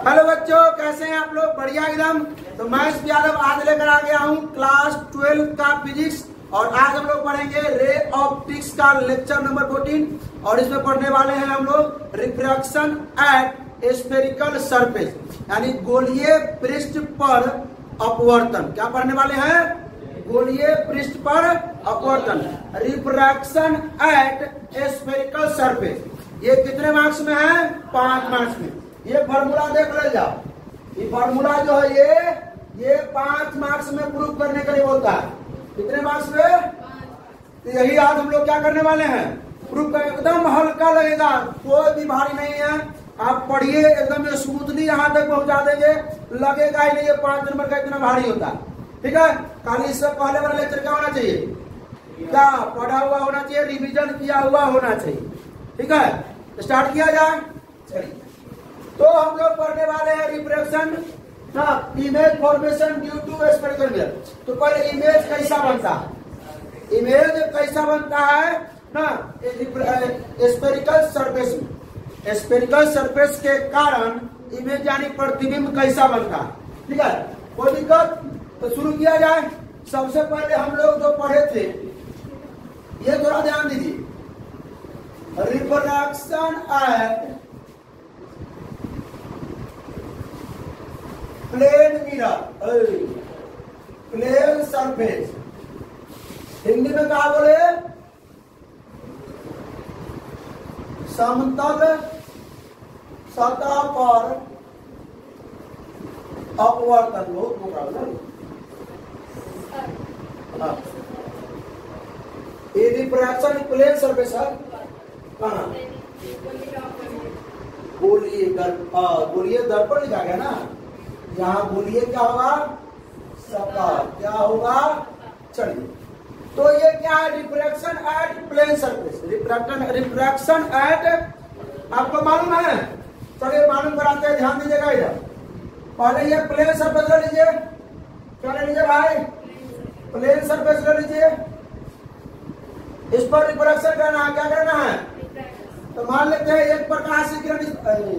Hello बच्चों, कैसे हैं आप लोग? बढ़िया एकदम। तो मैं इस यादव आज लेकर आ गया हूँ क्लास 12 का फिजिक्स। और आज हम लोग पढ़ेंगे रे ऑप्टिक्स का लेक्चर नंबर 14। और इसमें पढ़ने वाले हैं हम लोग रिफ्रैक्शन एट स्फेरिकल सरफेस, यानी गोलीय पृष्ठ पर अपवर्तन। क्या पढ़ने वाले हैं? गोलीय पृष्ठ पर अपवर्तन, रिफ्रैक्शन एट स्फेरिकल सरफेस। ये कितने मार्क्स में है? 5 मार्क्स में। ये फार्मूला देख ले जाओ। ये फार्मूला जो है ये 5 मार्क्स में प्रूव करने के लिए बोलता है। कितने मार्क्स में? तो यही आज हम लोग क्या करने वाले हैं, प्रूव कर। एकदम हल्का लगेगा, कोई भी भारी नहीं है। आप पढ़िए एकदम स्मूथली यहाँ तक पहुंचा देंगे, लगेगा ही नहीं ये 5 नंबर का इतना भारी होता है। ठीक है, खाली इससे पहले वाला लेक्चर क्या होना चाहिए? क्या पढ़ा हुआ होना चाहिए, रिविजन किया हुआ होना चाहिए। ठीक है, स्टार्ट किया जाए। चलिए, तो हम लोग पढ़ने वाले हैं refraction image formation due to spherical mirror. तो पहले इमेज कैसा बनता है, इमेज कैसा बनता है ना स्फेरिकल सरफेस में। स्फेरिकल सरफेस के कारण इमेज यानी प्रतिबिंब कैसा बनता है। ठीक है, कोई दिक्कत? तो शुरू किया जाए। सबसे पहले हम लोग जो पढ़े थे ये थोड़ा ध्यान दीजिए। Refraction at plane mirror, plane surface. Hindi में क्या बोले? समतल सतह पर अपवर्तन। बहुत मुकाबला। ये रिफ्रैक्शन प्लेन सरफेस है। कहाँ? गोलीय दर्पण लिखा गया ना, यहाँ बोलिए क्या होगा? सतह। क्या होगा? चलिए, तो ये क्या है? Refraction at plane surface. Refraction at आपको मालूम है? चलिए मालूम कराते हैं, ध्यान दीजिएगा इधर। पहले ये प्लेन सरफेस ले लीजिए। क्या ले लीजिए भाई? प्लेन सरफेस ले लीजिए। इस पर रिफ्रैक्शन करना है। क्या करना है? तो मान लेते हैं एक प्रकाश की किरण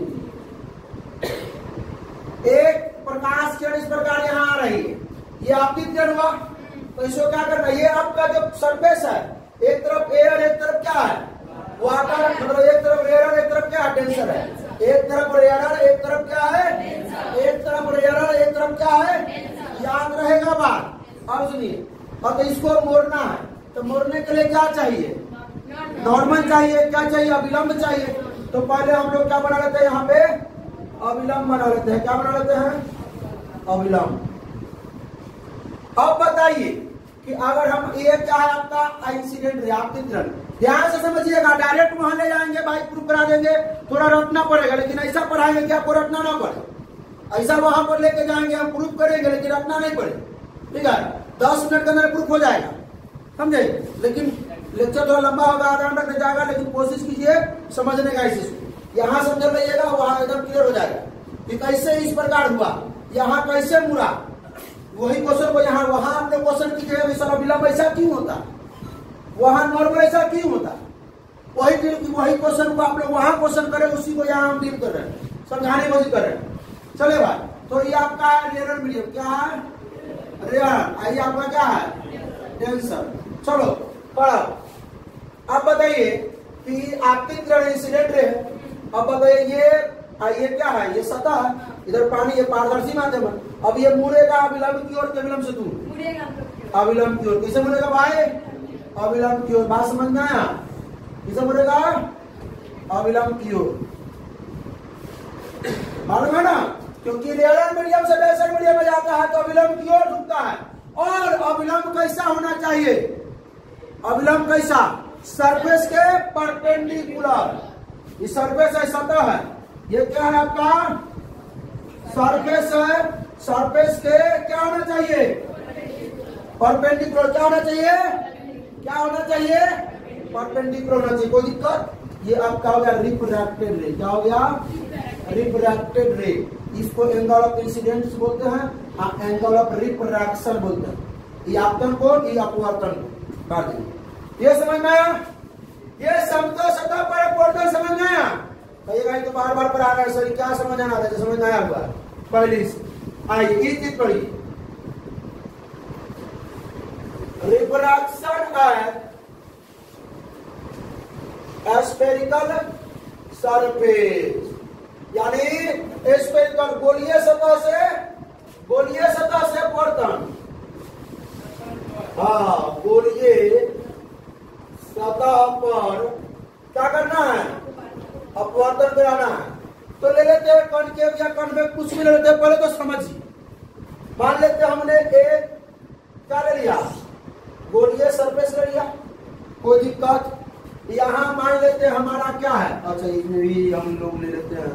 इस प्रकार यहाँ आ रही है। ये आपकी किरण हुआ। तो इसको क्या करना है? ये आपका जो सरफेस है, एक तरफ एयर एक तरफ क्या है? वाटर। मतलब एक तरफ एयर एक तरफ क्या है? टेंसर है। एक तरफ एयर एक तरफ क्या है? एक तरफ एयर एक तरफ क्या है? याद रहेगा बात। अब सुनिए, और तो इसको मोड़ना है। तो मोड़ने के लिए क्या चाहिए? नॉर्मल चाहिए। क्या चाहिए? अविलंब चाहिए। तो पहले हम लोग क्या बना लेते हैं? यहाँ पे अविलंब बना लेते हैं। क्या बना लेते हैं? अविलंब। अब बताइए कि अगर हम ये क्या है आपका इंसिडेंट रे, आपकी किरण। ध्यान से समझिएगा, डायरेक्ट वहां ले जाएंगे भाई, प्रूफ करा देंगे। थोड़ा रटना पड़ेगा, लेकिन ऐसा पढ़ाएंगे कि आपको रटना ना पड़े। ऐसा वहां पर लेके जाएंगे, हम प्रूफ करेंगे लेकिन रटना नहीं पड़े। ठीक है, 10 मिनट के अंदर प्रूफ हो जाएगा, समझे? लेकिन लेक्चर थोड़ा लंबा होगा, आधा घंटा तक जाएगा, लेकिन कोशिश कीजिए समझने का। इस यहाँ समझ लीजिएगा, वहां एकदम क्लियर हो जाएगा कि कैसे इस प्रकार हुआ, यहाँ कैसे मुड़ा। वही क्वेश्चन को यहाँ वहां आपने क्वेश्चन कीजिए, सर अविलंब ऐसा क्यों होता, वहां नॉर्मल ऐसा क्यों होता। वही क्वेश्चन को आप लोग वहां क्वेश्चन करें, उसी को यहाँ हम डील कर रहे हैं, समझाने की कोशिश कर रहे हैं। चले भाई, तो ये आपका रेयर मीडियम क्या है? रेयर। आइए आपका क्या है? टेंसर। चलो पढ़ो। अब बताइए कि आपकी किरण इंसिडेंट रे। अब बताइए ये क्या है? ये सतह, इधर पानी, ये पारदर्शी माध्यम है। अब ये मुड़ेगा अविलंब की ओर, अविलंब से दूर। अविलंब की ओर। कैसे मुड़ेगा भाई? अविलंब की ओर। बात समझ में आया? कैसे मुड़ेगा? अविलंब की ओर। मालूम है ना? क्योंकि रेयर मीडियम से टेंसर मीडियम में जाता है तो अविलंब की ओर झुकता है। और अविलंब कैसा होना चाहिए? अविलंब कैसा? सरफेस के परपेंडिकुलर। ये सरफेस है, सतह है। ये क्या है आपका? सरफेस है। सरफेस के क्या होना चाहिए? परपेंडिकुलर। क्या होना चाहिए? क्या होना चाहिए? परपेंडिकुलर होना चाहिए। कोई दिक्कत? ये आपका हो गया रिफ्रैक्टेड रे। क्या हो गया? रिफ्रैक्टेड रे। इसको एंगल ऑफ इंसिडेंस बोलते हैं, एंगल ऑफ रिफ्रैक्शन बोलते हैं। ये आपतन कोण, ये अपवर्तन कोण। ये समझ में आया? ये समतल सतह पर अपवर्तन समझ में आया? कहिएगा तो बार बार पढ़ा रहा है सर, क्या समझ आना था, समझ आया हुआ पहली से। आइए ये चीज पढ़िए, रिफ्रैक्शन एट स्फेरिकल सरफेस, यानी स्फेरिकल गोलीय सतह से पड़तन, हाँ गोलीय सतह पर क्या करना है, अपवर्तन कराना है। तो ले लेते हैं कॉनकेव या कॉन्वेक्स, कुछ भी ले लेते हैं, पहले तो समझिए। मान लेते हैं हमने एक क्या ले लिया, गोलीय सरफेस ले लिया, कोई दिक्कत। यहां मान लेते हैं हमारा क्या है, अच्छा इसमें भी हम लोग ले लेते हैं,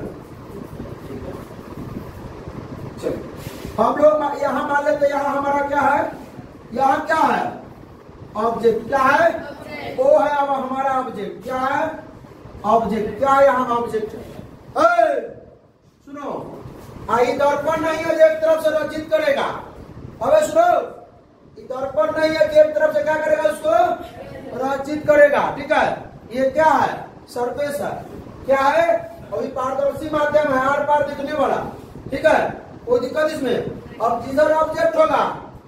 चलो हम लोग यहां मान लेते हैं, यहां हमारा क्या है, यहां क्या है, ऑब्जेक्ट क्या है, वो है अब हमारा ऑब्जेक्ट, क्या है ऑब्जेक्ट, क्या है यहाँ ऑब्जेक्ट है। सुनो, आई दर्पण नहीं है जो एक तरफ से रचित करेगा, अबे सुनो, दर्पण नहीं है कि एक तरफ से क्या करेगा, उसको रचित करेगा, ठीक है। ये क्या है, सरफेस है, क्या है, अभी पारदर्शी माध्यम है, आर पार दिखने वाला, ठीक है, कोई दिक्कत इसमें। अब जिधर ऑब्जेक्ट होगा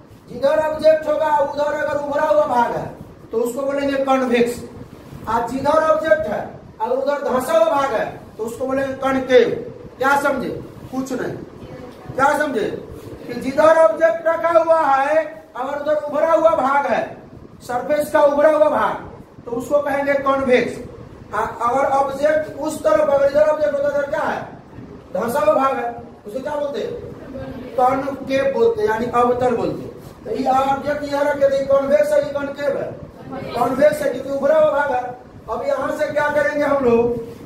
उधर अगर उभरा हुआ भाग है तो उसको बोलेंगे कॉन्वेक्स, आज जिधर ऑब्जेक्ट है अगर उधर धंसा हुआ भाग है तो उसको बोलेंगे कॉनकेव। क्या समझे, कुछ नहीं, क्या समझे कि जिधर ऑब्जेक्ट रखा हुआ है अगर उधर उभरा हुआ भाग है, सरफेस का उभरा हुआ भाग, तो उसको कहेंगे कॉन्वेक्स। अगर ऑब्जेक्ट उस तरफ, अगर इधर ऑब्जेक्ट उधर क्या है, धंसा हुआ भाग है, उसे क्या बोलते हैं, कॉनकेव बोलते, यानी अवतल बोलते। तो ये ऑब्जेक्ट यहाँ रखे थे, कॉन्वेक्स है, कॉनकेव है, कॉन्वेक्स है क्योंकि उभरा हुआ भाग है। अब यहां से क्या करेंगे हम लोग,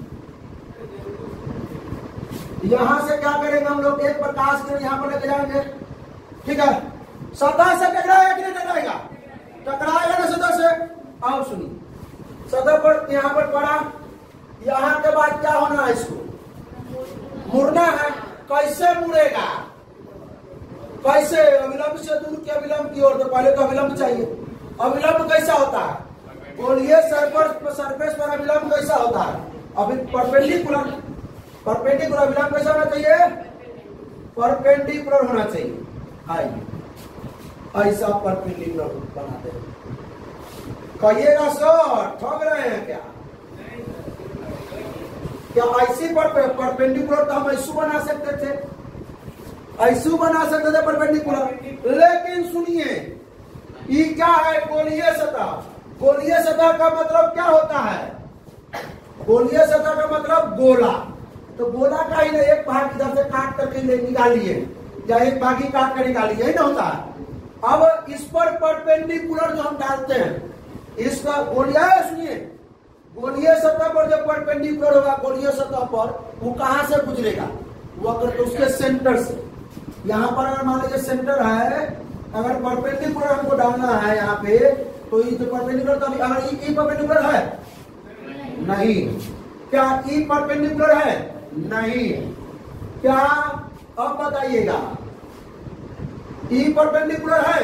एक प्रकाश के यहाँ पर लेके जाएंगे, ठीक है। सतह से टकराएगा कि नहीं टकराएगा, टकराएगा ना सतह से। अब सुनिए, सतह पर यहाँ पर पड़ा, यहाँ के बाद क्या होना है, इसको मुड़ना है। कैसे मुड़ेगा, कैसे, अविलंब से दूर के अविलंब की ओर, तो पहले तो अविलंब चाहिए। अविलंब कैसा होता है, गोलीय सरफेस पर अविलंब कैसा होता है, अभी परपेंडिकुलर अविलंब कैसा होना चाहिए, परपेंडिकुलर होना चाहिए। आइए ऐसा परपेंडिकुलर बनाते हैं, कहिएगा सर ठग रहे हैं क्या ऐसी परपेंडिकुलर तो हम ऐसू बना सकते थे, परपेंडिकुलर। लेकिन सुनिए, ये क्या है, गोलीय सतह। गोलीय सतह का मतलब क्या होता है, गोलीय सतह का मतलब गोला। तो गोला का ही नहीं, एक भाग इधर से काट करके निकालिए या एक भाग ही काट कर निकालिए, यही ना होता है। अब इस पर परपेंडिकुलर जो हम डालते हैं, इसका गोलिया, सुनिए, गोलीय सतह पर जब परपेंडिकुलर होगा गोलीय सतह पर, वो कहां से गुजरेगा, वो अगर तो उसके सेंटर से। यहाँ पर अगर मान लीजिए सेंटर है, अगर परपेंडिकुलर हमको डालना है यहाँ पे, तो ये जो परपेंडिकुलर, तो अगर ई परपेंडिकुलर है नहीं, क्या ई परपेंडिकुलर है नहीं, क्या अब बताइएगा, ई परपेंडिकुलर है,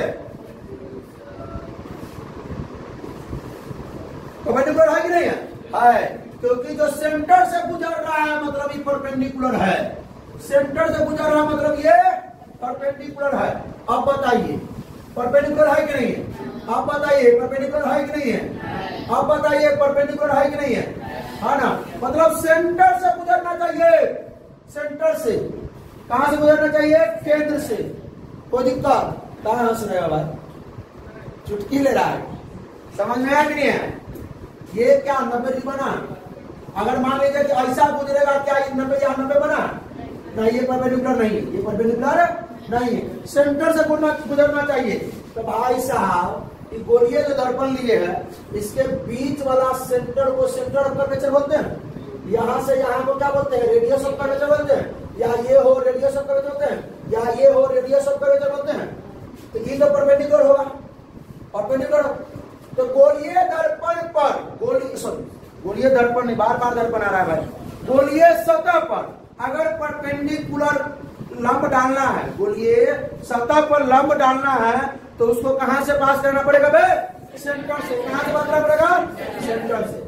परपेंडिकुलर है कि नहीं है, क्योंकि जो सेंटर से गुजर रहा है मतलब ये परपेंडिकुलर है, सेंटर से गुजर रहा है मतलब ये परपेंडिकुलर है। अब बताइए परपेंडिकुलर है कि नहीं है, आप बताइए परपेंडिकुलर है कि नहीं है, आप बताइए परपेंडिकुलर है कि नहीं है ना। मतलब सेंटर से गुजरना चाहिए, सेंटर से, कहां से गुजरना चाहिए, केंद्र से। कोई दिक्कत, कहां हंस रहे हो भाई, चुटकी ले रहा है, समझ में आया कि नहीं है। ये क्या 90 बना, अगर मान लीजिए कि ऐसा गुजरेगा, क्या 90 या 90 बना नहीं, ये परपेंडिकुलर नहीं है, ये परपेंडिकुलर नहीं है, सेंटर से गुजरना चाहिए। तो भाई साहब, ये गोलीय जो दर्पण लिए है, इसके बीच वाला सेंटर को सेंटर ऑफ कर्वेचर बोलते हैं। यहाँ से यहाँ को क्या बोलते हैं, रेडियस ऑफ कर्वेचर बोलते हैं, या ये हो रेडियस ऑफ कर्वेचर बोलते हैं, या ये हो रेडियस ऑफ कर्वेचर बोलते हैं। तो ये तो परपेंडिकुलर होगा, परपेंडिकुलर। तो गोलीय दर्पण पर, गोलीय दर्पण नहीं, बार बार दर्पण आ रहा है भाई, गोलीय सतह पर अगर परपेंडिकुलर लंब डालना है, गोलीय सतह पर लंब डालना है, तो उसको कहां से पास करना पड़ेगा बे, सेंटर से। कहां से पास करना पड़ेगा, सेंटर से।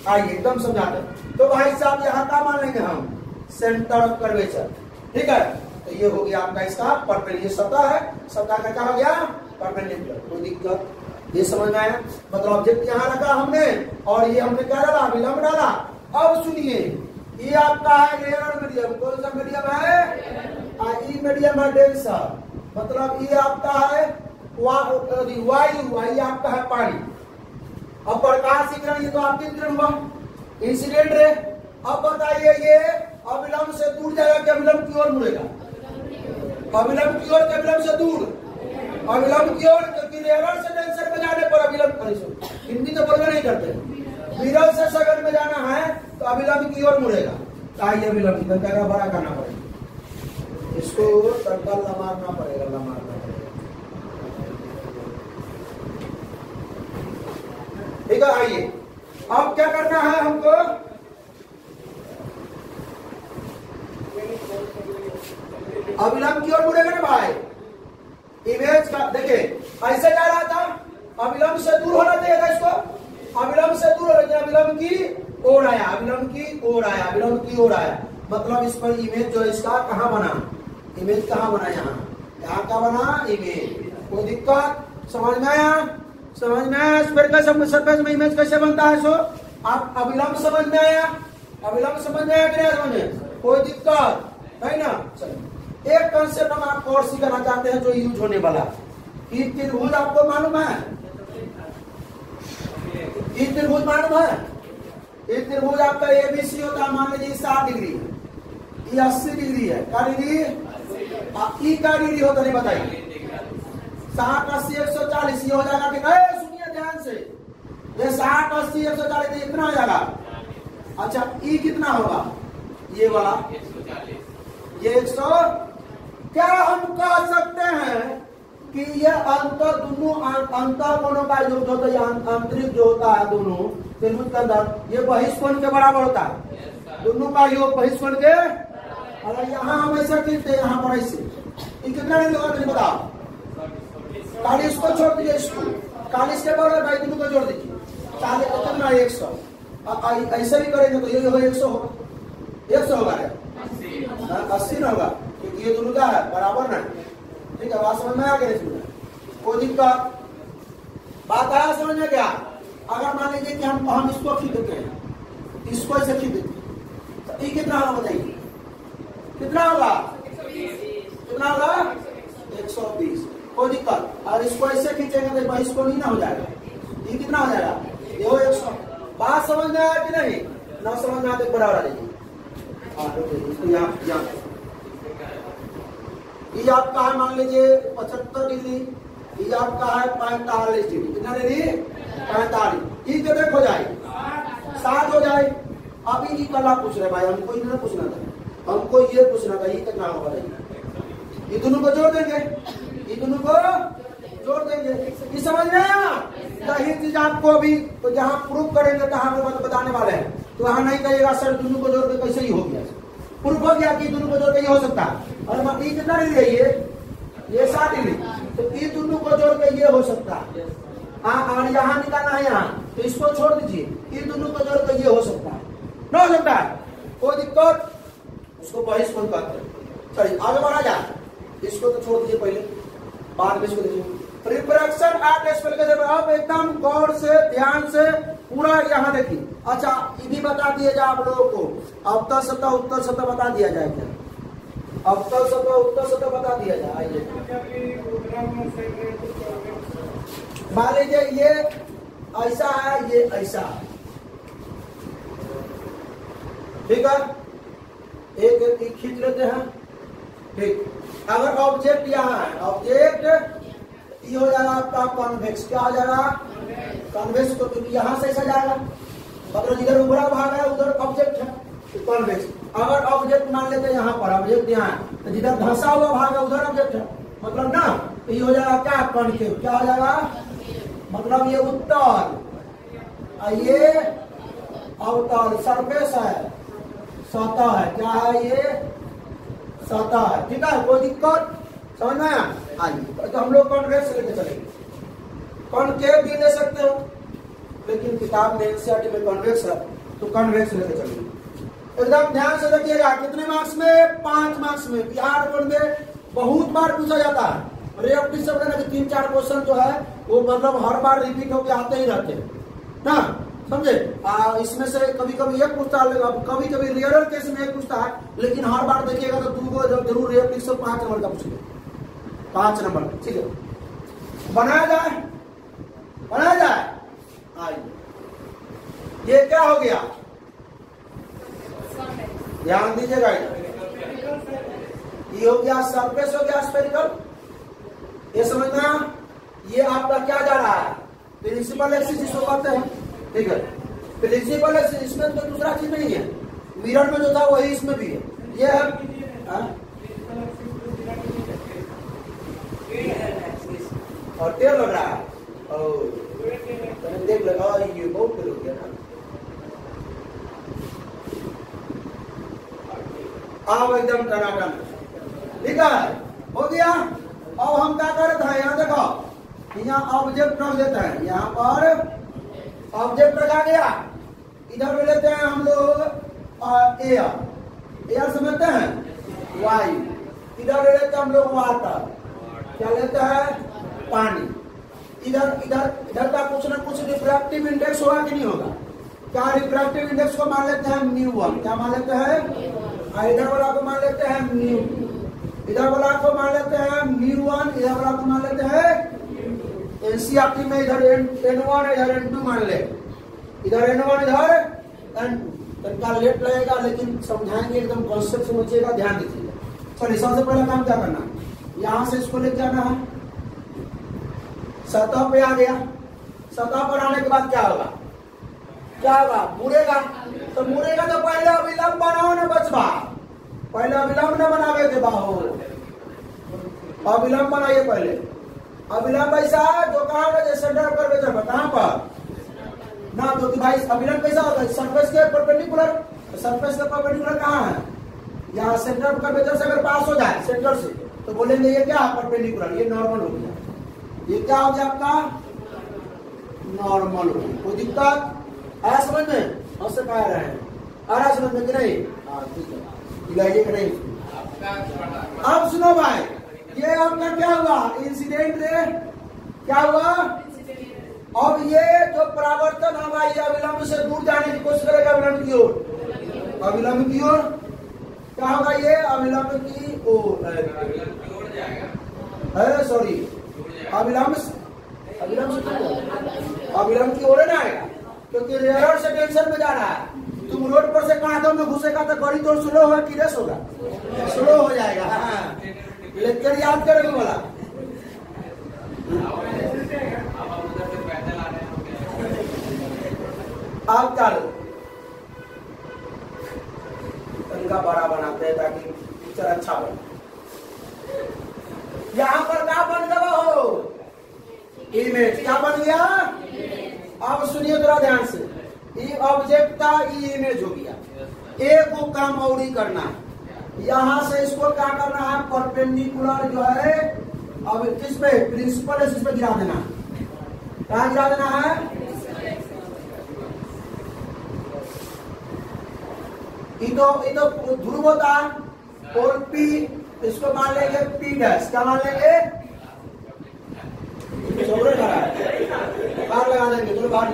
आइए एकदम समझाते हैं। तो भाई साहब यहाँ का मान लेंगे हम सेंटर ऑफ कर्वेचर, ठीक है। तो ये हो गया आपका इसका परपेंडिकुलर, सतह है, सतह का क्या हो गया परपेंडिकुलर, कोई दिक्कत, ये समझ में आया। मतलब ऑब्जेक्ट यहाँ रखा हमने और ये हमने क्या डाला विलंब डाला। अब सुनिए ये आपका है रेयर मीडियम, कौन सा मीडियम है ई मीडियम है डेंसर, मतलब ये आपका है वायु, वायु आपका है पानी। अब प्रकाश विकिरण ये तो आपके विकिरण हुआ इंसिडेंट रे। अब बताइए ये अविलंब से दूर जाएगा कि अविलंब की ओर मुड़ेगा, अविलंब की ओर के अविलंब से दूर, अविलंब की ओर, क्योंकि रेयर से डेंसर में जाने पर अविलंब, हिंदी तो बोलना नहीं करते, विरल से सघन में जाना है तो अविलंब की ओर मुड़ेगा। आइए अविलंब बड़ा करना पड़ेगा, इसको तंत्र लमारना पड़ेगा, लमारना पड़ेगा, ठीक है। आइए अब क्या करना है हमको, अविलंब की ओर मुड़ेगा ना भाई, इमेज का देखिए ऐसे जा रहा था, अविलंब से दूर होना चाहिए था इसको, अविलंब से दूर हो गया, अविलंब की ओर आया, अविलंब की ओर आया, अविलंब की ओर आया, मतलब इस पर इमेज जो है इसका कहाँ बना, इमेज कहाँ बना, यहाँ का बना इमेज, कोई दिक्कत समझ में आया, समझ में आया। सरफेस में इमेज कैसे बनता है, सो आप अविलंब समझ में आया, अविलंब समझ में आया कि नहीं समझ में, कोई दिक्कत है ना। चलिए एक कंसेप्ट हम आपको और सिखाना चाहते हैं जो यूज होने वाला, कि त्रिभुज आपको मालूम है, ये त्रिभुज मालूम है, ये त्रिभुज आपका एबीसी होता है, मान लीजिए 60 डिग्री, ये 80 डिग्री है, क्या डिग्री, ई का डिग्री होता नहीं बताइए, 60 80 140 ये हो जाएगा कि नहीं, सुनिए ध्यान से, ये 60 80 140 इतना हो जाएगा। अच्छा ई कितना होगा, ये वाला ये 100, क्या हम कह सकते हैं कि ये अंतर दोनों अंतर कोणों का योग होता है, आंतरिक जो होता है दोनों त्रिभुज के अंदर, ये बहिष्कोण के बराबर होता है, दोनों का योग बहिष्कोण के। अगर यहाँ हम ऐसे खींचते हैं, यहाँ पर ऐसे, ये कितना नहीं होगा मुझे बताओ, 40 को छोड़ दीजिए, इसको 40 के बराबर भाई दोनों को जोड़ दीजिए, 40 को कितना 100, ऐसे भी करेंगे तो ये होगा 100 होगा, 100 होगा 80 ना होगा, क्योंकि ये दोनों का है बराबर ना, ठीक है। बात समझ में आ गया, इसमें कोई दिक्कत, बात आया समझ में क्या। अगर मान लीजिए कि हम इसको खींच देते हैं, इसको ऐसे खींच देते हैं, तो ये कितना होगा बताइए, कितना होगा, कितना होगा 120, कोई दिक्कत। और इसको ऐसे खींचेंगे तो इसको नहीं ना हो जाएगा, ये कितना हो जाएगा, ये हो 100। बात समझ में आया कि नहीं, ना समझ में आते बराबर आ जाइए। इसको यहाँ ये आपका है मान लीजिए 75 डिग्री, ये आपका है 45 डिग्री, कितना डिग्री 45, ये कितने हो जाए 7 हो जाए। अभी ये कला पूछ रहे भाई, हमको इतना पूछना था, हमको ये पूछना था, ये कितना होगा, ये दोनों को जोड़ देंगे, ये दोनों को जोड़ देंगे, ये समझ में आया। यही चीज आपको अभी तो जहाँ प्रूफ करेंगे तो हम लोग बताने वाले हैं, तो वहाँ नहीं कहिएगा सर दोनों को जोड़ के कैसे ही हो गया, प्रूफ हो गया कि दोनों को जोड़ के ये हो सकता है। और ये कितना डिग्री है, ये 60 डिग्री, तो ये दोनों को जोड़ के ये हो सकता है। और यहाँ निकालना है यहाँ, तो इसको छोड़ दीजिए, ये दोनों को जोड़ के ये हो सकता है, ना हो सकता है, कोई दिक्कत, उसको बहिष्कोण कहते हैं। चलिए आगे बढ़ा जाए, इसको तो छोड़ दीजिए पहले, बाद में इसको देखिए रिफ्रैक्शन एट स्पेक्ट्रम। अब एकदम गौर से ध्यान से पूरा यहाँ देखिए। अच्छा ये भी बता दिया जाए आप लोगों को, अवतल सतह उत्तल सतह बता दिया जाए क्या, अवतल सतह उत्तल सतह बता दिया जाए। आइए मान लीजिए ये ऐसा है, ये ऐसा है, ठीक है, एक खींच लेते हैं, ठीक। अगर ऑब्जेक्ट यहाँ है, ऑब्जेक्ट ये हो जाएगा आपका कॉन्वेक्स, क्या हो जाएगा कॉन्वेक्स, तो क्योंकि यहाँ से ऐसा जाएगा, मतलब जिधर उभरा भाग है उधर ऑब्जेक्ट है, तो कॉन्वेक्स। अगर ऑब्जेक्ट मान लेते हैं यहाँ पर, ऑब्जेक्ट यहाँ है, तो जिधर धंसा हुआ भाग है उधर ऑब्जेक्ट है, मतलब ना, तो ये हो जाएगा क्या कॉन्केव, क्या हो जाएगा, मतलब ये उत्तल, ये अवतल, सरफेस है, सतह है, क्या है ये सतह है, ठीक है, कोई दिक्कत समझ में आया। आइए तो हम लोग कॉन्वेक्स लेके चलेंगे, कॉन्केव भी ले सकते हो, लेकिन किताब में एनसीईआरटी में कॉन्वेक्स है, तो कन्वेक्स लेके चलिए। एकदम ध्यान से देखिएगा। कितने मार्क्स में? 5 मार्क्स में। बिहार बोर्ड में बहुत बार पूछा जाता है। रे ऑप्टिक्स से ना 3-4 क्वेश्चन जो है वो मतलब हर बार रिपीट होकर आते ही रहते हैं ना, समझे? इसमें से कभी कभी एक पूछता है, कभी कभी रेयर केस में एक पूछता है, लेकिन हर बार देखिएगा तो 2 को जरूर रे ऑप्टिक्स से 5 नंबर का पूछेगा। 5 नंबर, ठीक है। बनाया जाए, बनाया जाए। आइए, ये क्या हो गया? ध्यान दीजिएगा। ये हो गया सरफेस, हो गया स्फेरिकल। ये समझना, ये आपका क्या जा रहा है? प्रिंसिपल एक्सिस जिसको कहते हैं, ठीक है। प्रिंसिपल एक्सिस, इसमें तो दूसरा चीज नहीं है। मिरर में जो था वही इसमें भी है। ये है और टेल लग रहा है, और देख लो ये बहुत टेल हो गया ना। अब एकदम टनाटन, ठीक है, हो गया। अब हम क्या कर रहे थे? यहाँ देखो, यहाँ ऑब्जेक्ट रख देते हैं। यहाँ पर ऑब्जेक्ट रखा गया। इधर लेते हैं हम लोग एयर, एयर समझते हैं, वायु। इधर ले लेते हैं हम लोग वाटर, क्या लेते हैं? पानी। इधर इधर इधर का कुछ ना कुछ रिफ्रैक्टिव इंडेक्स होगा कि नहीं होगा? क्या रिफ्रैक्टिव इंडेक्स को मान लेते हैं μ1, क्या मान लेते हैं? इधर वाला को मान लेते हैं μ, इधर वाला को मान लेते हैं μ1, इधर वाला को मान लेते हैं। एनसीईआरटी में इधर n1 इधर n2 मान ले, इधर n1 इधर n2। तनका लेट लगेगा लेकिन समझाएंगे, एकदम कॉन्सेप्ट समझिएगा, ध्यान दीजिएगा। चलिए, सबसे पहला काम क्या करना है? यहां से इसको लेके आना है, सतह पे आ गया। सतह पर आने के बाद क्या होगा? क्या होगा? मुड़ेगा। तो मुड़ेगा तो पहले अविलंब बनाओ ना बचवा, पहले अविलंब न बनावे के बाहो, अविलंब बनाइए पहले। अविलंब ऐसा जो कहा जैसे सेंटर पर बेचर कहां पर ना, तो कि भाई अविलंब कैसा होता है? सरफेस के परपेंडिकुलर। सरफेस के परपेंडिकुलर कहां है? यहाँ सेंटर पर बेचर से अगर पास हो जाए सेंटर से तो बोलेंगे ये क्या? परपेंडिकुलर, ये नॉर्मल हो गया। ये क्या हो गया आपका? नॉर्मल हो गया। कोई दिक्कत आया समझ में? हमसे कह रहे हैं, आ रहा समझ में कि नहीं? ठीक है, दिलाइए कि नहीं? अब सुनो भाई, ये आपका क्या हुआ? इंसिडेंट रे क्या हुआ? अब ये जो परावर्तन होगा ये अविलंब से दूर जाने की कोशिश करेगा, अविलंब की ओर। अविलंब की ओर क्या होगा? ये अविलंब की ओर है, सॉरी, अविलंब की ओर है ना आएगा, क्योंकि रेयर से टेंशन में जा रहा है। तुम रोड पर से कांटों में घुसेगा तो गाड़ी तो स्लो होगा कि रेस होगा? स्लो हो जाएगा। हाँ, लेक्चर याद करेंगे बोला। आप क्या तरीका बड़ा बनाते हैं ताकि पिक्चर अच्छा बने। यहाँ पर क्या बन गया हो? इमेज। क्या बन गया? अब सुनिए थोड़ा ध्यान से। ये ऑब्जेक्ट का ये इमेज हो गया। एक को काम और ही करना है। यहां से इसको क्या करना है? परपेंडिकुलर जो है अब किस पे? प्रिंसिपल एक्सिस पे गिरा देना। कहां गिरा देना है? तो ध्रुव होता है और पी, इसको मान लेंगे पी डैश। क्या मान लेंगे? बाहर लगा देंगे, चलो बाहर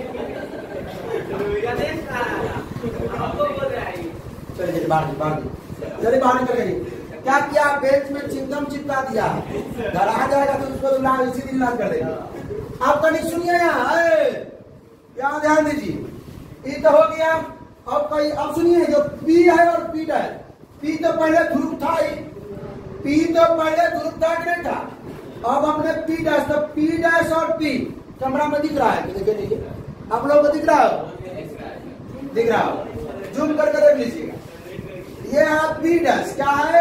चलिए बाहर चलिए बाहर निकल गई। क्या किया? बेंच में चिंगम चिपका दिया, घर आ जाएगा तो उसको इसी दिन लाल कर देगा। आप कहीं सुनिए यहाँ ध्यान दीजिए। ये तो हो गया। अब सुनिए, जो पी है और पी है, पी तो पहले ध्रुव था ही, पी तो पहले ध्रुव था कि नहीं था? अब हमने पी डैश, तो पी डैश और पी कैमरा में दिख रहा है, देखिए आप लोगों को दिख रहा हो? दिख रहा हो? जूम करके देख लीजिएगा। ये है पी डैश। क्या है?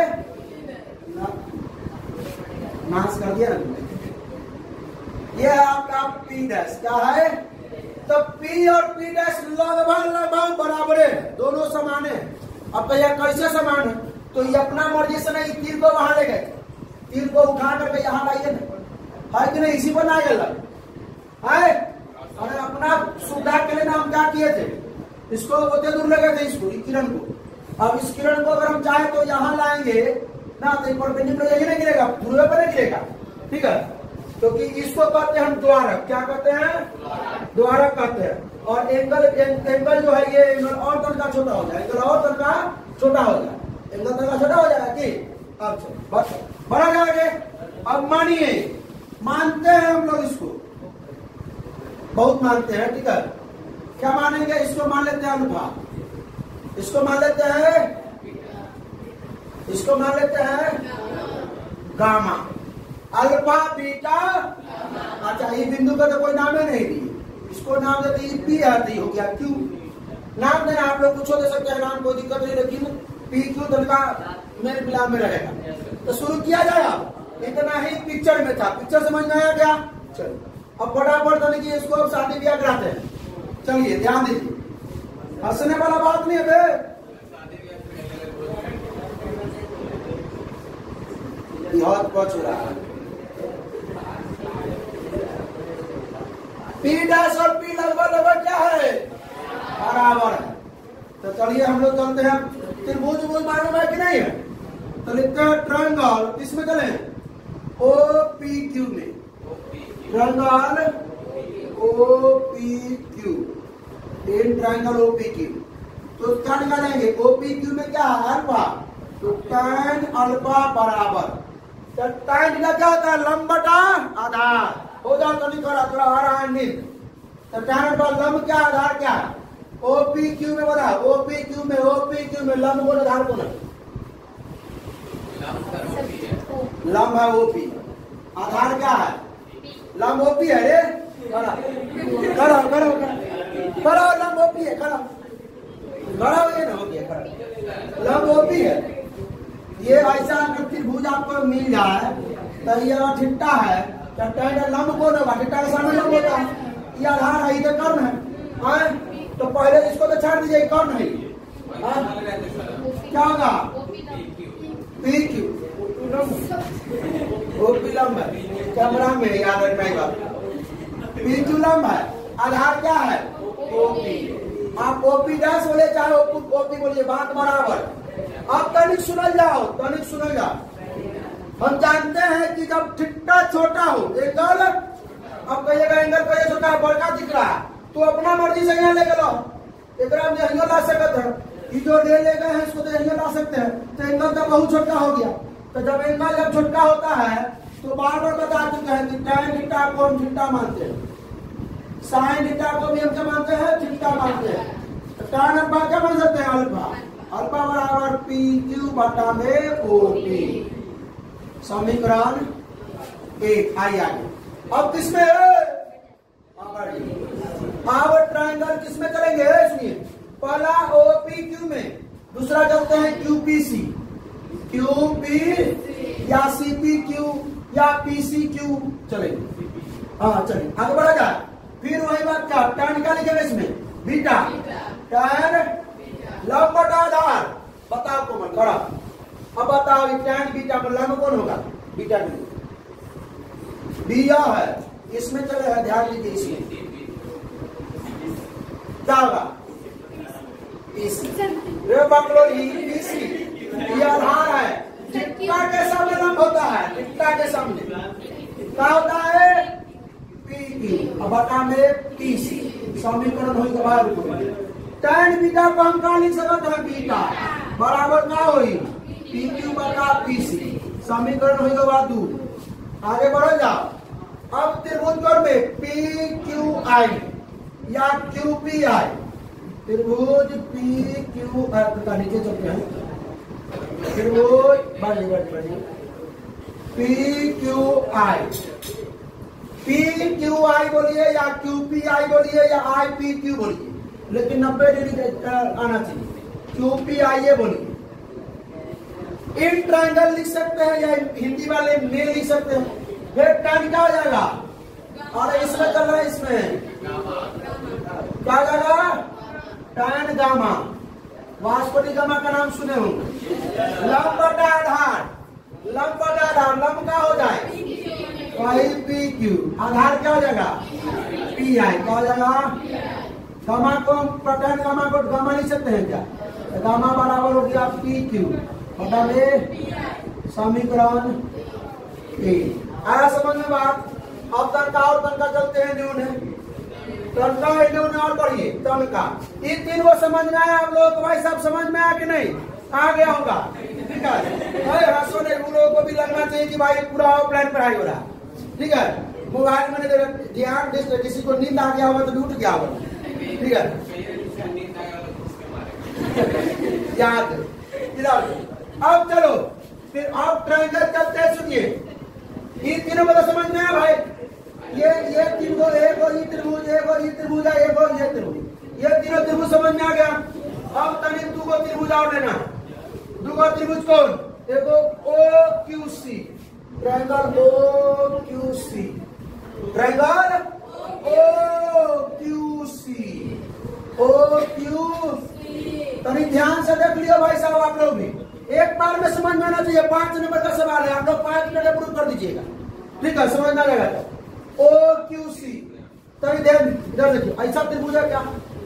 मास कर दिया। ये है आपका पी डैश। क्या है? तो पी और पी डैश लगभग बराबर है, दोनों समान है। अब तो यह कैसे समान है? तो ये अपना मर्जी से नहीं, तीर को वहां ले गए, तीर को उठा करके यहाँ लाइए ना, है कि नहीं? इसी पर ना गया है। अरे अपना सुविधा के लिए हम क्या किए थे? इसको होते दूर लगे थे, इसको किरण को। अब इस किरण को अगर हम चाहे तो यहाँ लाएंगे ना, तो परपेंडिकुलर यही नहीं गिरेगा, ध्रुव पर नहीं गिरेगा, ठीक है। क्योंकि इसको कहते हैं हम द्वारक, क्या कहते हैं? द्वारक कहते हैं। और एंगल जो है ये एंगल और तन का छोटा हो जाए, एंगल और तन का छोटा हो जाए, एंगल तन का छोटा हो जाएगा कि अब बस बढ़ा जाएंगे। अब मानिए, मानते हैं हम लोग इसको, बहुत मानते हैं, ठीक है। क्या मानेंगे? इसको मान लेते हैं अल्फा, इसको मान लेते हैं, इसको मान लेते हैं गामा, अल्फा बीटा। अच्छा, ये बिंदु का तो कोई नाम ही नहीं दी, इसको नाम देते पी आती हो गया, क्यू नाम देना। आप लोग कुछ दे सकते हैं नाम, कोई दिक्कत नहीं, लेकिन पी क्यू तनका मेरे मिलान में रहेगा। तो शुरू किया जाए। इतना ही पिक्चर में था, पिक्चर समझ में आया क्या? चलो अब फटाफट तो देखिए, इसको अब शादी ब्याह कराते हैं। चलिए ध्यान दीजिए, हंसने वाला बात नहीं है बे, बहुत पहुंच रहा है। पी डैश और पी लगभग क्या है? बराबर है। तो चलिए हम लोग चलते हैं, त्रिभुज मालूम है कि नहीं है? तो लिखते हैं ट्रायंगल, किसमें चले? ओ पी क्यू में, ट्रायंगल ओ पी क्यू, इन ट्रायंगल ओ पी क्यू। तो क्या निकालेंगे? ओ पी क्यू में क्या है? अल्फा। तो tan अल्फा बराबर, तो tan का क्या होता है? लंब बटा आधार। हो जाओ तो लिखो, थोड़ा आ रहा है नींद। तो tan अल्फा लंब क्या आधार क्या है? ओ पी क्यू में बना, ओ पी क्यू में, ओ पी क्यू में लंब को आधार को लंब है ओपी, आधार क्या है? लंब ओपी है रे, करो करो करो करो, लंब ओपी है, करो करो, ये ना ओपी है, करो लंब ओपी है। ये ऐसा अगर त्रिभुज आपको मिल जाए तो ये ठिट्टा है, तो tan लंब कौन होगा? ठिट्टा के सामने लंब होता है, ये आधार है, इधर कर्ण है। तो पहले इसको तो छाड़ दीजिए, कर्ण है, क्या होगा? पी क्यू, ओपी लंब है, कैमरा में याद रखना ही बात। पी क्यू लंब है, आधार क्या है? ओपी। आप ओपी डैश बोले चाहे ओपी बोलिए, बात बराबर। अब तनिक सुनल जाओ, तनिक सुनल जाओ। हम जानते हैं कि जब ठिट्टा छोटा हो, एंगल, अब कहिएगा एंगल कहिए छोटा है, बड़का दिख रहा है, तो अपना मर्जी से यहाँ ले लो, एक ला सकते हैं। ये जो ले गए हैं इसको तो एंगल ला सकते हैं, तो एंगल तो बहुत छोटा हो गया। तो जब एंगल जब छोटा होता है तो बार बार बता चुके हैं कि tan थीटा को हम थीटा मानते हैं, sin थीटा को भी हम क्या मानते हैं? थीटा मानते हैं। तो tan अल्फा क्या मान सकते हैं? अल्फा। अल्फा बराबर पी क्यू बटा में ओपी, समीकरण 1। आइए अब किसमें है? अब ट्रायंगल किसमें करेंगे? सुनिए, पहला ओपी क्यू में, दूसरा चलते हैं क्यूपीसी, क्यूपी या सीपी क्यू या पीसी क्यू। चले हाँ चलिए आगे बढ़ा जाए। फिर वही बात क्या? tan क्या लिखेंगे इसमें? बीटा, tan लंब बटा आधार, बताओ कौन खड़ा। अब बताओ tan बीटा में लंब कौन होगा? बीटा बिया है, इसमें चले है, ध्यान दीजिए, इसमें क्या होगा? पकड़ो, ये आधार है, टिट्टा के सामने लंब होता है, टिट्टा के सामने क्या होता है? पी क्यू, अब बटा में पीसी, समीकरण हो गया। tan बीटा को हम क्या लिख सकते हैं? बीटा बराबर क्या होगी? पी क्यू बटा पीसी, समीकरण हो गया 2। आगे बढ़ो जाओ। अब त्रिभुज में पी क्यू आई या क्यू पी आई, त्रिभुज पी क्यू आई, नीचे चलते हैं, त्रिभुज बढ़िए P Q I, P Q I बोलिए या क्यू पी आई बोलिए या आई पी क्यू बोलिए, लेकिन 90 डिग्री आना चाहिए, क्यू पी आई ये बोलिए। इन ट्रायंगल लिख सकते हैं या हिंदी वाले में लिख सकते हैं। फिर tan क्या हो जाएगा? और इसमें चल रहा है, इसमें क्या जाएगा? tan गामा, वास्कोडी गामा का नाम सुने होंगे। लंब बटा आधार, लंब बटा आधार, लंब क्या हो जाए? पी क्यू, आधार क्या हो जाएगा? पी आई, क्या हो जाएगा? गामा को प्रटन गामा को गामा लिख सकते हैं क्या? गामा बराबर हो गया पी क्यू बटा में समीकरण ए। आया समझ में बात? अब तनका और तनका चलते हैं न्यून तनका न्यून और पढ़िए तनका। ये तीन को समझ में आया आप लोग? भाई साहब समझ में आया कि नहीं? आ गया होगा, ठीक है। हंसो नहीं, उन लोगों को भी लगना चाहिए कि भाई पूरा ऑफलाइन पढ़ाई हो रहा, ठीक है। मोबाइल में ध्यान किसी को नींद आ गया होगा तो उठ गया होगा, ठीक है। याद अब चलो फिर आप ट्रायंगल करते हैं। सुनिए इन तीनों को तो समझ में आया भाई? ये तीन को एक और ये त्रिभुज, एक और ये त्रिभुज, एक और ये त्रिभुज, ये तीनों त्रिभुज समझ में आ गया। अब तनिक दो को त्रिभुज और लेना। दो को त्रिभुज कौन? देखो O Q C, triangle O Q C, triangle O Q C, O Q C. तनिक ध्यान से देख लियो भाई साहब, आप लोग भी एक बार में समझ में आना चाहिए। 5 नंबर का सवाल है, आप लोग 5 मिनट में प्रूव कर दीजिएगा, ठीक है। समझ में आएगा तो ओ क्यू सी। तभी ध्यान इधर देखिए, ऐसा त्रिभुज है क्या?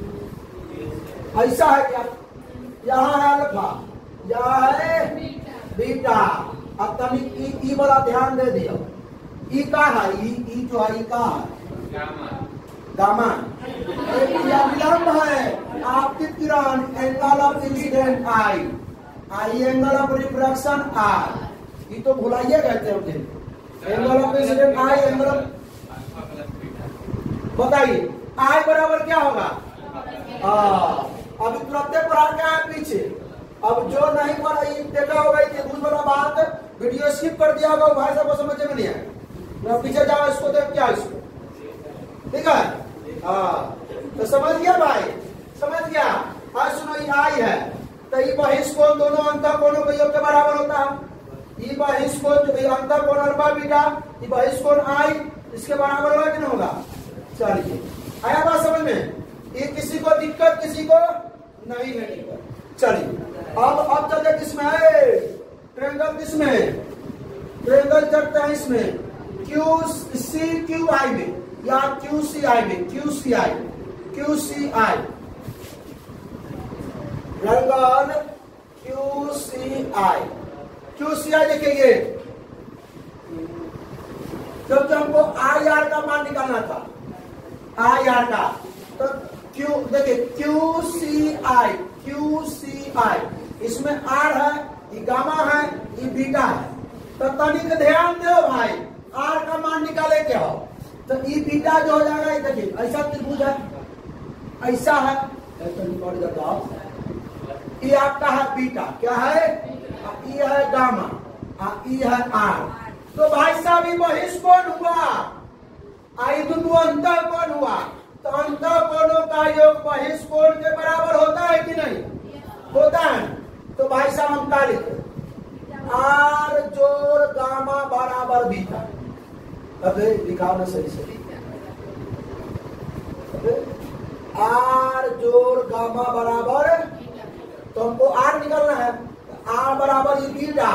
ऐसा है क्या? यहाँ है अल्फा, यहाँ है बीटा। अब तनिक ई वाला ध्यान दे दिया। ई का है, ई जो है ई का है गामा। विलंब है आपतित किरण, angle of incident I, I angle of refraction R. ये तो भुलाइए कहते हैं angle of incident I, angle of, बताइए आई बराबर क्या होगा? अभी तुरंत पढ़ा क्या है पीछे। अब जो नहीं पढ़ा देखा होगा त्रिभुज वाला बात, वीडियो स्किप कर दिया होगा, भाई साहब को समझ में नहीं आया। पीछे जाओ, इसको देख क्या इसको, ठीक है। तो समझ गया भाई? समझ गया? आज सुनो, ये आई है तो ये बहिष्कोण दोनों अंतःकोणों के योग के बराबर होता है। ये बहिष्कोण जो अंतःकोण अल्फा बीटा, ये बहिष्कोण आई इसके बराबर होगा कि नहीं होगा? चलिए आया बात समझ में? ये किसी को दिक्कत, किसी को नहीं है दिक्कत। चलिए अब चलते किसमें है? ट्रायंगल किसमें? ट्रायंगल चलता है इसमें क्यू सी क्यू आई में या क्यू सी आई में, Q C I, Q C I, triangle Q C I. Q C I देखिए, जब हमको आई आर का मान निकालना था, आई आर का, तो क्यू देखिए Q C I, Q C आई, इसमें आर है, ये गामा है, ये बीटा है। तो तनिक ध्यान दो भाई, आर का मान निकाले क्या हो? तो ये बीटा जो हो जाएगा, ये देखिए ऐसा त्रिभुज है, ऐसा है, ये आपका है बीटा, क्या है? ये है गामा, ये है आर। तो भाई साहब ये बहिष्कोण हुआ, आई दोनों अंतःकोण हुआ। तो अंतःकोणों का योग बहिष्कोण के बराबर होता है कि नहीं? होता है। तो भाई साहब हम क्या लिखते? आर जोड़ गामा बराबर बीटा। अबे लिखा ना सही से, आर जोड़ गामा बराबर, तो हमको आर निकालना है, आर बराबर ये बीटा,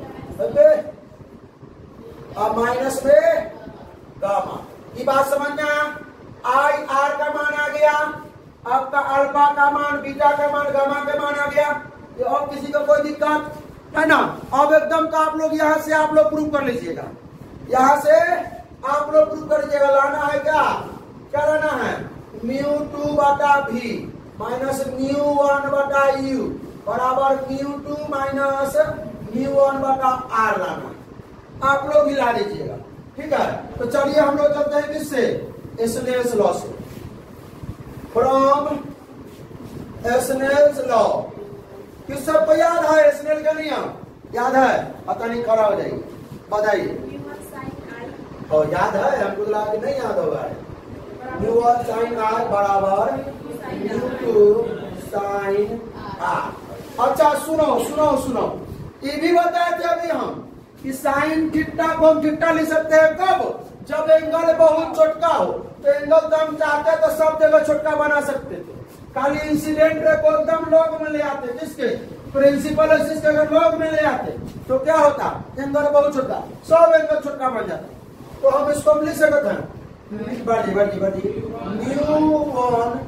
और माइनस में गामा। ये बात समझ में आया? आई आर का मान आ गया, आपका अल्फा का मान, बीटा का मान, गामा का मान आ गया। ये और किसी को कोई दिक्कत है ना? अब एकदम का आप लोग यहाँ से आप लोग प्रूव कर लीजिएगा, यहाँ से आप लोग प्रूव कर लीजिएगा। लाना है क्या? क्या लाना है? म्यू 2 बटा भी माइनस म्यू 1 बटा यू बराबर म्यू 2 माइनस म्यू 1 बटा आर लाना, आप लोग ही ला लीजिएगा, ठीक है। तो चलिए हम लोग चलते हैं किससे? स्नेल्स लॉ से। फ्रॉम स्नेल्स लॉ, किस सबको याद है स्नेल का नियम? याद है? पता नहीं खड़ा हो जाएगी, बताइए। और याद है? हमको लगा कि नहीं याद होगा। म्यू 1 साइन आर बराबर म्यू 2 साइन आर। अच्छा सुनो सुनो सुनो, ये भी बताए थे अभी हम कि साइन थीटा को हम थीटा लिख सकते हैं कब? जब एंगल बहुत छोटा हो। तो एंगल तो हम चाहते तो सब जगह छोटा बना सकते थे, खाली इंसिडेंट रे को एकदम लॉग में ले आते, जिसके प्रिंसिपल एक्सिस के अगर लॉग में ले आते तो क्या होता? एंगल बहुत छोटा, सब एंगल छोटा बन जाता। तो हम इसको लिख सकते हैं म्यू 1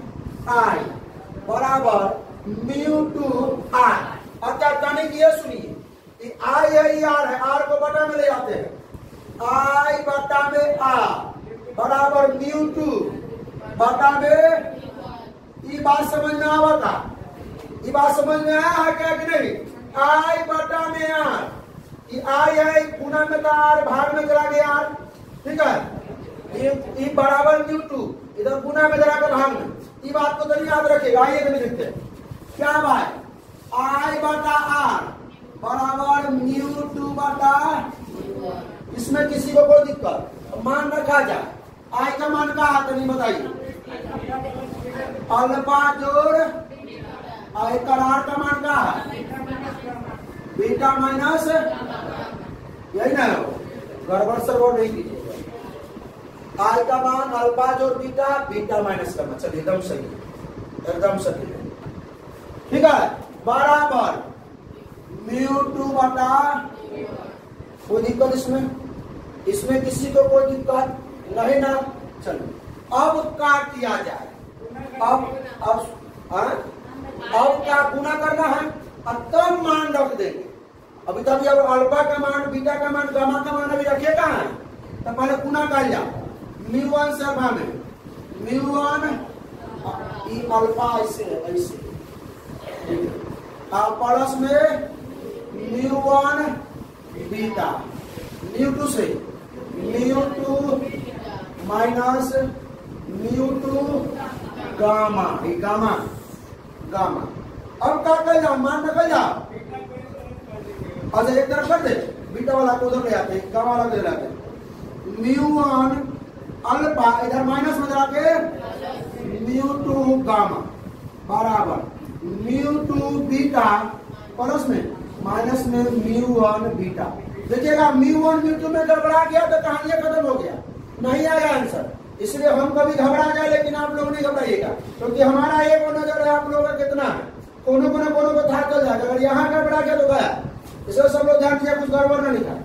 आई बराबर म्यू टू आर। अच्छा तनिक ये सुनिए, आई है आर है, आर को बटा में ले जाते हैं, आई बटा में आर बराबर म्यू टू बटा में। ये बात समझ में आवा था? ये बात समझ में आया है क्या कि नहीं? आई बटा में आर, ये आई है गुना में था आर, भाग में चला गया आर, ठीक है। ये बराबर म्यू टू, इधर गुना में जरा कर भाग में। ये बात को तो नहीं याद रखेगा। आइए तो लिखते हैं क्या भाई, आई बटा आर बराबर म्यू टू बटा, इसमें किसी को कोई दिक्कत, मान रखा जाए। आई का मान का है तो नहीं बताइए, अल्फा जोड़ आई करार का मान का है बीटा माइनस, यही ना हो, गड़बड़ सड़बड़ नहीं कीजिएगा। आई का मान अल्फा जोड़ बीटा, बीटा माइनस का मान, चलिए एकदम सही, एकदम सही, ठीक है। बराबर म्यू टू बटा, कोई दिक्कत इसमें? इसमें किसी को कोई दिक्कत नहीं ना? चलो अब क्या किया जाए, अब क्या गुना करना है, अब तब मान रख देंगे। अभी तक अब अल्फा का मान, बीटा का मान, गामा का मान अभी रखे कहाँ है, तो पहले गुना कर लिया। म्यू वन सभा में म्यू वन अल्फा ऐसे ऐसे, प्लस में mu one beta, mu two से mu two minus mu two gamma, gamma gamma. अब क्या कर जाओ, मान कर जाओ। अच्छा एक तरफ कर दे, बीटा वाला को उधर ले आते, गामा वाला को ले आते। म्यू वन अल्फा इधर माइनस में जरा के म्यू टू गामा बराबर म्यू टू बीटा प्लस में माइनस में म्यू वन बीटा। देखिएगा म्यू वन म्यू टू में गड़बड़ा गया तो कहानी खत्म हो गया, नहीं आया आंसर। इसलिए हम कभी घबरा जाए, लेकिन आप लोग नहीं घबराइएगा, क्योंकि हमारा एक नजर है, आप लोगों का कितना है, कोनो को था चल जाएगा। अगर यहाँ गड़बड़ा गया तो गया, इसलिए सब लोग ध्यान दिया, कुछ गड़बड़ न लिखा।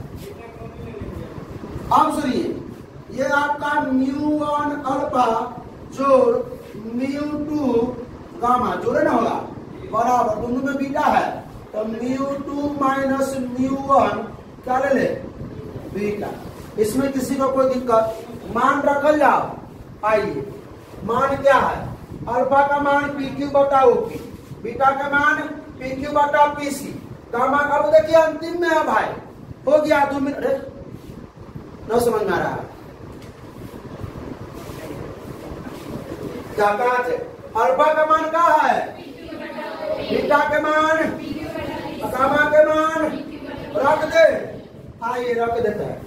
अब सुनिए, ये आपका म्यू वन अल्फा जोड़ म्यू टू गामा जोड़े ना होगा बराबर, दोनों में बीटा है तो mu two minus mu one क्या ले ले बीटा। इसमें किसी को कोई दिक्कत, मान रखल जाओ। आइए मान क्या है, अल्फा का मान पी क्यू बटा ओ पी, बीटा का मान पी क्यू बटा पी सी, गामा। अब देखिए अंतिम में है भाई, हो गया 2 मिनट, न समझ में आ रहा है क्या कहा थे? अल्फा का मान क्या है, बीटा के मान, गामा के मान रख दे। आइए रख देता है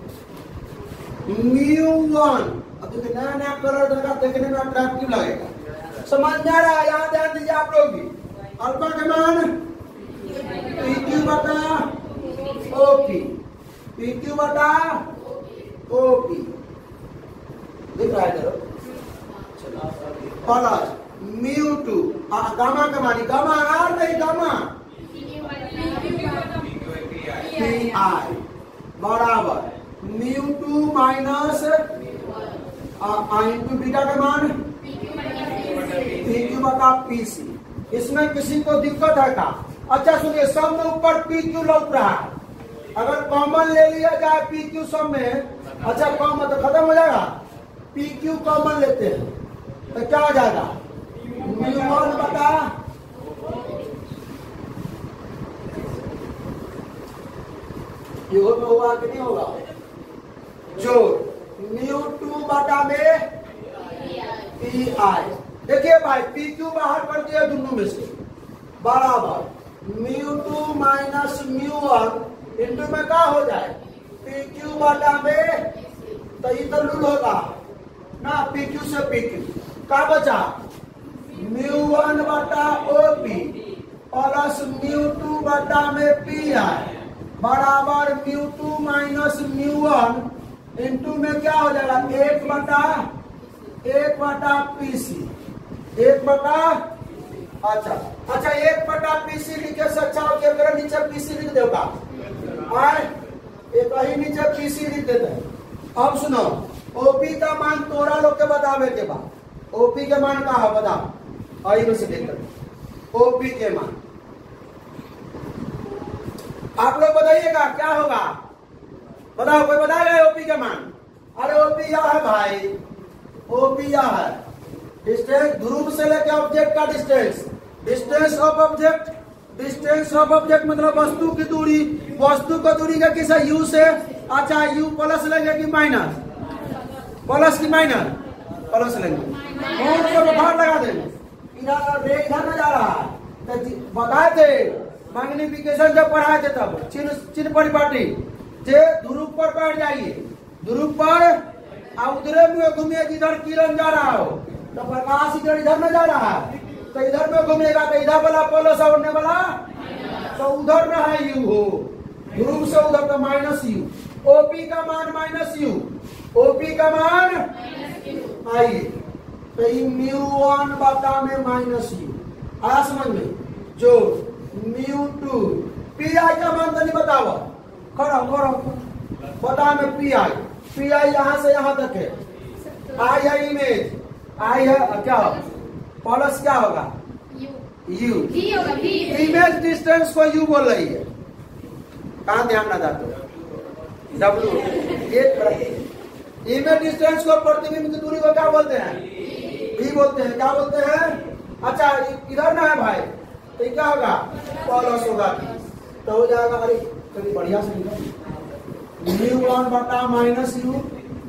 म्यू वन। अब देखिए नया नया कलर देगा, देखने में अट्रैक्टिव लगेगा, समझ में आ रहा है? यहाँ ध्यान दीजिए आप लोग भी। अल्फा के मान पी क्यू बटा ओ पी, पी क्यू बटा ओ पी, दिख रहा है जरा, प्लस म्यू टू गामा का मान, गामा आर नहीं गामा पी आई बराबर mu two minus into beta का मान पी क्यू बटा पी सी। इसमें किसी को दिक्कत है का? अच्छा सुनिए, सब में ऊपर पी क्यू लौट रहा है, अगर कॉमन ले लिया जाए पी क्यू सब में, अच्छा कॉमन तो खत्म हो जाएगा, पी क्यू कॉमन लेते हैं तो क्या हो जाएगा, म्यू वन बटा में होगा कि नहीं होगा, जो म्यू टू बटा में पी आई। देखिए भाई पी क्यू बाहर कर दिया दोनों में से बराबर mu two minus mu one into में क्या हो जाए पी क्यू बटा में, तो इधर लूल होगा ना, पी क्यू से पी क्यू क्या बचा म्यू वन बटा O P plus mu two बटा में पी आई बराबर mu two minus mu one into में क्या हो जाएगा 1 बटा पी सी, 1 बटा, अच्छा 1 बटा पी सी लिखे से अच्छा हो कि नीचे पी सी लिख देगा, एक ही नीचे पी सी लिख देते हैं। अब सुनो ओपी का मान तोरा लोग के बतावे के बाद, ओपी के मान का है बता, और इनमें से देखकर ओपी के मान आप लोग बताइएगा क्या होगा, बताओ कोई बताएगा ओपी के मान। अरे ओपी यह है भाई, ओपी यह है डिस्टेंस ध्रुव से लेकर ऑब्जेक्ट का distance, distance of object, distance of object मतलब वस्तु की दूरी, वस्तु की दूरी का किस यू से, अच्छा यू प्लस लेंगे कि माइनस, प्लस की माइनस, प्लस लेंगे और बाहर लगा देंगे। इधर न जा रहा है तो बताए थे मैग्निफिकेशन जब पढ़ाए थे तब चिन्ह परिपाटी जे ध्रुव पर बैठ जाइए, ध्रुव पर उधरे में घूमिए जिधर किरण जा रहा हो, तो प्रकाश इधर न जा रहा है तो इधर में घूमेगा तो इधर वाला प्लस और वाला तो उधर न है यू हो, ध्रुव से उधर तो माइनस यू, ओपी का मान माइनस यू, ओपी का मान आइए तो म्यू वन बटा में माइनस यू आया समझ में, जो म्यू टू पी आई का मान तो नहीं बताओ, करो करो बता में पी आई यहाँ से यहाँ तक है, आई है इमेज, आई है क्या प्लस क्या होगा यू, इमेज डिस्टेंस को यू बोल रही है, कहाँ ध्यान ना जाते डब्ल्यू, इमेज डिस्टेंस को प्रतिबिंब की दूरी को क्या बोलते हैं, भी बोलते हैं, क्या बोलते हैं। अच्छा इधर ना है भाई तो क्या होगा प्लस होगा तो हो जाएगा, अरे कभी बढ़िया से म्यू वन बटा माइनस यू,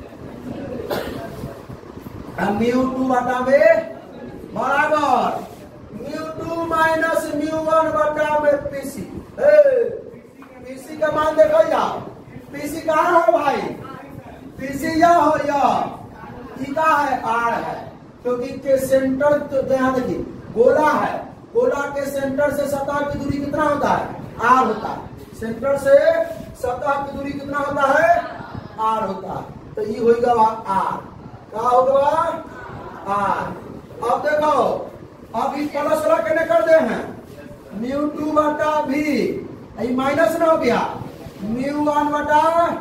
म्यू टू बटा में बराबर mu two minus mu one बटा में पीसी, पीसी का मान देखो जाओ, पीसी कहाँ है भाई, पीसी यह हो यह का है आर है, क्योंकि के सेंटर तो यहाँ देखिए गोला है, गोला के सेंटर से सतह की दूरी कितना होता है आर होता है, सेंटर से सतह की दूरी कितना होता है आर होता है, तो ये होगा आर, क्या होगा आर। अब देखो अब इस प्लस वाला कहने कर दे हैं म्यू टू बटा भी माइनस ना हो गया, म्यू वन बटा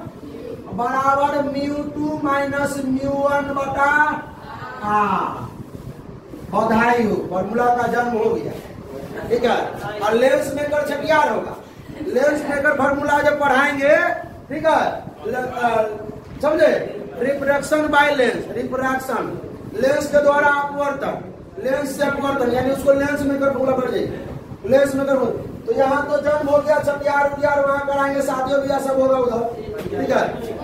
बराबर mu two minus mu one बटा आर, बधाई हो फॉर्मूला का जन्म हो गया, ठीक है। और लेंस मेकर छठियार होगा, लेंस मेकर फॉर्मूला जब पढ़ाएंगे ठीक है समझे, refraction by lens, refraction lens के द्वारा अपवर्तन, लेंस से अपवर्तन यानी उसको लेंस मेकर फॉर्मूला पड़ जाएगी, लेंस मेकर तो यहाँ तो जन्म हो गया, छठियार उठियार वहां कराएंगे, शादियों ब्याह सब होगा उधर, ठीक है।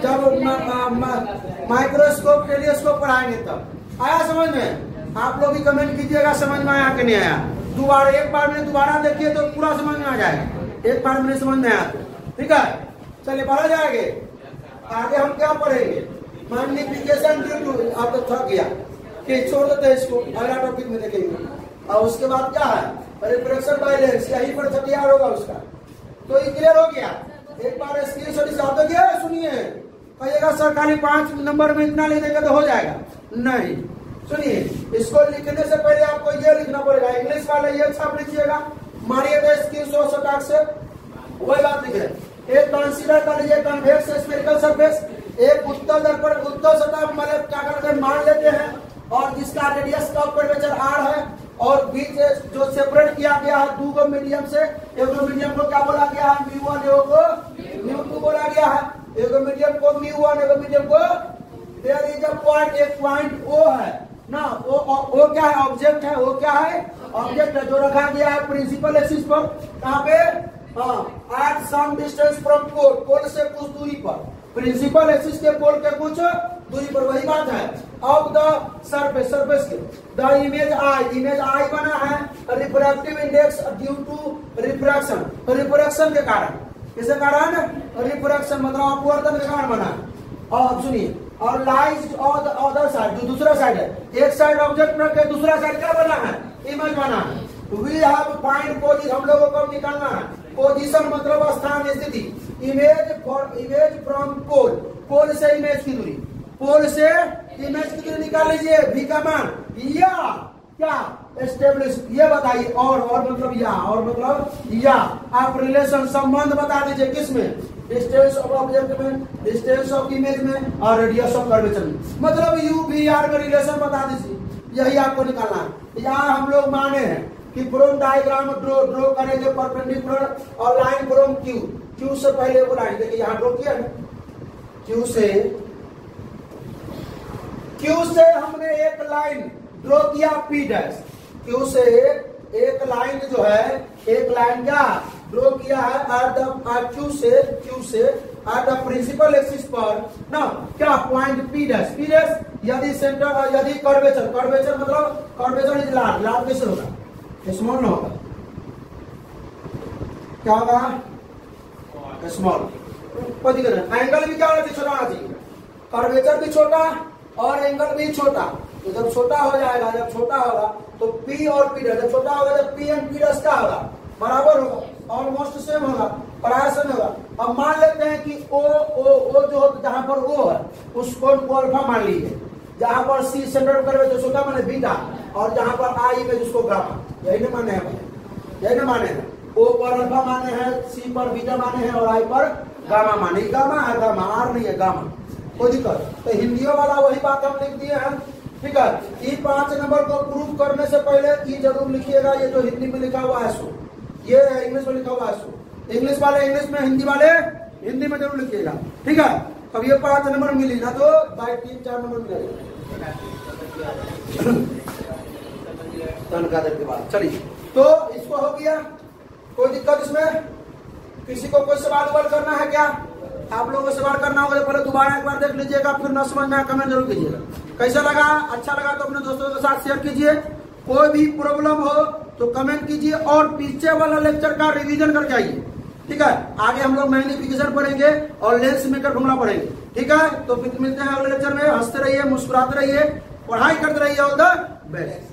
जब माइक्रोस्कोप टेलीस्कोप पढ़ाएंगे तब आया समझ में, आप लोग भी कमेंट कीजिएगा समझ में आया कि नहीं आया, दोबारा एक बार में दोबारा देखिए तो पूरा समझ में आ जाएगा, एक बार में समझ में आया ठीक है। चलिए बढ़ा जाएंगे आगे, हम क्या पढ़ेंगे मैग्निफिकेशन ड्यू टू, आप तो थक गया कि छोड़ देते हैं इसको, अगला टॉपिक में देखेंगे। और उसके बाद क्या है रिफ्रैक्शन बाय लेंस, यहीं पर छठियार होगा उसका, तो ये क्लियर हो गया। एक बार स्क्रीनशॉट हिसाब तो गया, सुनिए कहिएगा सर खाली 5 नंबर में इतना लिख देंगे तो हो जाएगा, नहीं सुनिए इसको लिखने से पहले आपको ये लिखना पड़ेगा, इंग्लिश वाले ये छाप लिखिएगा, मारिए तो स्क्रीनशॉट से वही बात लिखे। एक कंसीडर कर लीजिए कन्वेक्स स्फेरिकल सरफेस, एक उत्तल दर्पण उत्तल सतह मतलब क्या करते हैं मान लेते हैं, और जिसका रेडियस का कर्वेचर आर है, और बीच जो सेपरेट किया गया है दो मीडियम से, एक मीडियम को क्या बोला गया है म्यू वन, एक को म्यू टू बोला गया है, एक मीडियम को म्यू वन, एक मीडियम को देयर इज अ पॉइंट, एक पॉइंट ओ है ना, ओ क्या है ऑब्जेक्ट है, वो क्या है ऑब्जेक्ट है जो रखा गया है प्रिंसिपल एक्सिस पर, कहाँ पे at some distance from pole, pole से कुछ दूरी पर, प्रिंसिपल एक्सिस के पोल के कुछ दूरी पर, वही बात है। ऑफ द सरफेस, सरफेस के द इमेज आई बना है refractive index due to refraction, refraction के कारण, किसके कारण रिफ्रैक्शन मतलब अपवर्तन के कारण बना है। और अब सुनिए और lies on the other side, जो दूसरा साइड है, एक साइड ऑब्जेक्ट रखे दूसरा साइड क्या बना है इमेज बना है। वी हैव फाइंड पोजीशन, हम लोगों को निकालना है पोजीशन मतलब स्थान स्थिति, इमेज फ्रॉम पोल, पोल से इमेज की दूरी, पोल से इमेज की दूरी निकाल लीजिए, भी का मान या क्या एस्टेब्लिश, ये बताइए और मतलब या, और मतलब या आप रिलेशन संबंध बता दीजिए किसमें, डिस्टेंस ऑफ ऑब्जेक्ट में, डिस्टेंस ऑफ इमेज में, और रेडियस ऑफ कर्वेचर में, मतलब यू भी आर में रिलेशन बता दीजिए, यही आपको निकालना है। यहाँ हम लोग माने हैं कि फ्रॉम डायग्राम ड्रॉ करेंगे परपेंडिकुलर और लाइन फ्रॉम क्यू, क्यू से पहले वो लाइन देखिए यहाँ ड्रॉ किया ना, क्यू से हमने एक लाइन ड्रॉ किया पी डैश, क्यू से एक लाइन जो है, एक लाइन क्या ड्रॉ किया है क्यू से एट द प्रिंसिपल एक्सिस पर ना क्या पॉइंट पी डैश, यदि सेंटर यदि कर्वेचर मतलब कर्वेचर इज लार्ज कैसे होगा, स्मॉल ना होगा, क्या होगा स्मॉल, एंगल भी क्या होना चाहिए, छोटा होना चाहिए, कर्वेचर भी छोटा और एंगल भी छोटा। तो जब छोटा हो जाएगा, जब छोटा होगा तो P और P डैश, जब छोटा होगा जब P एंड P डैश क्या होगा, बराबर होगा, ऑलमोस्ट सेम होगा, प्राय सेम होगा। अब मान लेते हैं कि O जो होता जहां पर O है उसको अल्फा मान लीजिए, जहां पर C सेंटर करवे तो छोटा माने बीटा, और जहां पर I में जिसको गामा, यही ना माने हैं, यही ना माने हैं, O पर अल्फा माने हैं, C पर बीटा माने हैं और I पर गामा माने, गामा है, गामा आर नहीं है, गामा, कोई दिक्कत। तो हिंदियों वाला वही बात हम लिख दिए हैं, ठीक है। ये 5 नंबर को प्रूव करने से पहले ये जरूर लिखिएगा, ये जो हिंदी में लिखा हुआ है सो, ये इंग्लिश में लिखा हुआ है सो, इंग्लिश वाले इंग्लिश में, हिंदी वाले हिंदी में जरूर लिखिएगा, ठीक है। अब ये 5 नंबर मिली ना तो बाई 3-4 नंबर मिलेगा तनख्वाह के बाद। चलिए तो इसको हो गया, कोई दिक्कत इसमें, किसी को कोई सवाल करना है क्या, आप लोगों को सवाल करना होगा तो पहले दोबारा एक बार देख लीजिएगा, फिर न समझ में कमेंट जरूर कीजिएगा। कैसा लगा, अच्छा लगा तो अपने दोस्तों के साथ शेयर कीजिए, कोई भी प्रॉब्लम हो तो कमेंट कीजिए, और पीछे वाला लेक्चर का रिवीजन करके आइए, ठीक है। आगे हम लोग मैग्निफिकेशन पढ़ेंगे और लेंस मेकर फॉर्मूला पढ़ेंगे, ठीक है। तो फिर मिलते हैं अगले लेक्चर में, हंसते रहिए, मुस्कुराते रहिए, पढ़ाई करते रहिए, ऑल द बेस्ट।